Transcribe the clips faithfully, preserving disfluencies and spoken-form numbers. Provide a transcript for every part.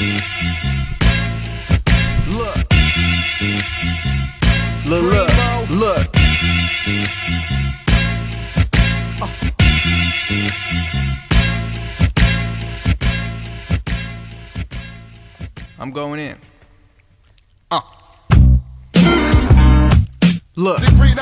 Look, look, look, look. Uh. I'm going in. Uh. Look,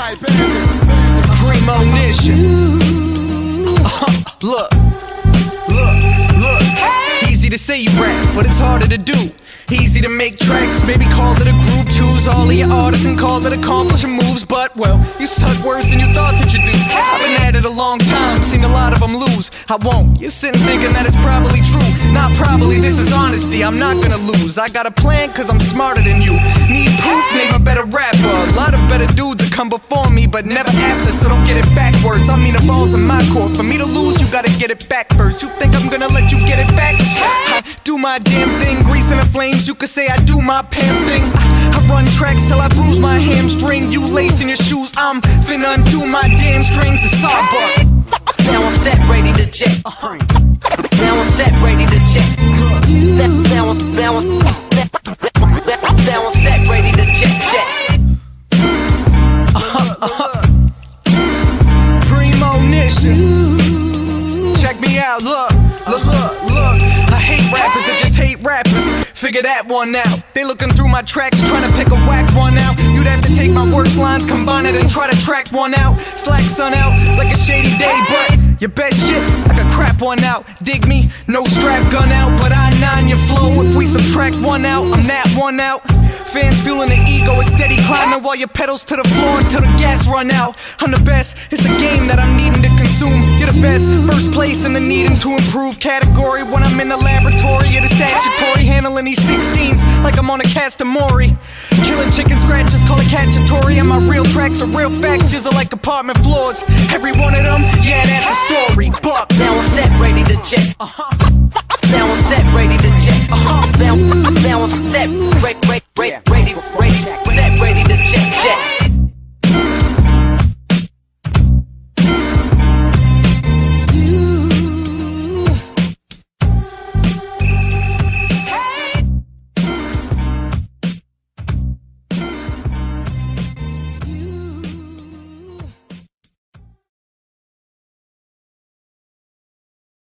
premonition. Uh, look, look, look. Easy to say you rap, but it's harder to do. Easy to make tracks, maybe call it a group. Choose all of your artists and call it accomplishing moves. But, well, you suck worse than you thought that you do. I've been at it a long time, seen a lot of them lose. I won't, you're sitting thinking that it's probably true. Not probably, this is honesty, I'm not gonna lose. I got a plan cause I'm smarter than you. Need proof, name a better rapper. A lot of better dudes that come before me, but never after, so don't get it backwards. I mean the ball's in my court, for me to lose you gotta get it back first. You think I'm gonna let you get it back? I do my damn thing, grease in the flames. You could say I do my Pam thing. I, I run tracks till I bruise my hamstring. You lace in your shoes, I'm finna undo my damn strings. It's Sawbuck. Now I'm set, ready to jet. Uh-huh. Now I'm set, ready to jet. Now, now, I'm, now, I'm, now I'm set, ready to jet, jet. Uh-huh, uh-huh. Premonition. Check me out, look, look, look, look. I hate rappers that just hate rappers. Figure that one out. They looking through my tracks, trying to pick a whack one out. You'd have to take my worst lines, combine it, and try to track one out. Slack sun out like a shady day, but your best shit, I could crap one out. Dig me, no strap gun out, but I nine your flow. If we subtract one out, I'm that one out. Fans fueling the ego, it's steady climbing while your pedals to the floor until the gas run out. I'm the best, it's a game that I'm needing to consume. You're the best, first place in the needing to improve category. When I'm in the laboratory, you're the statutory, handling these sixteens like I'm on a Castamori. Killing chicken scratches, call it cacciatore. And my real tracks are real facts, are like apartment floors. Every one of them, yeah, that's a story. Buck. Now I'm set, ready to jet. Uh-huh.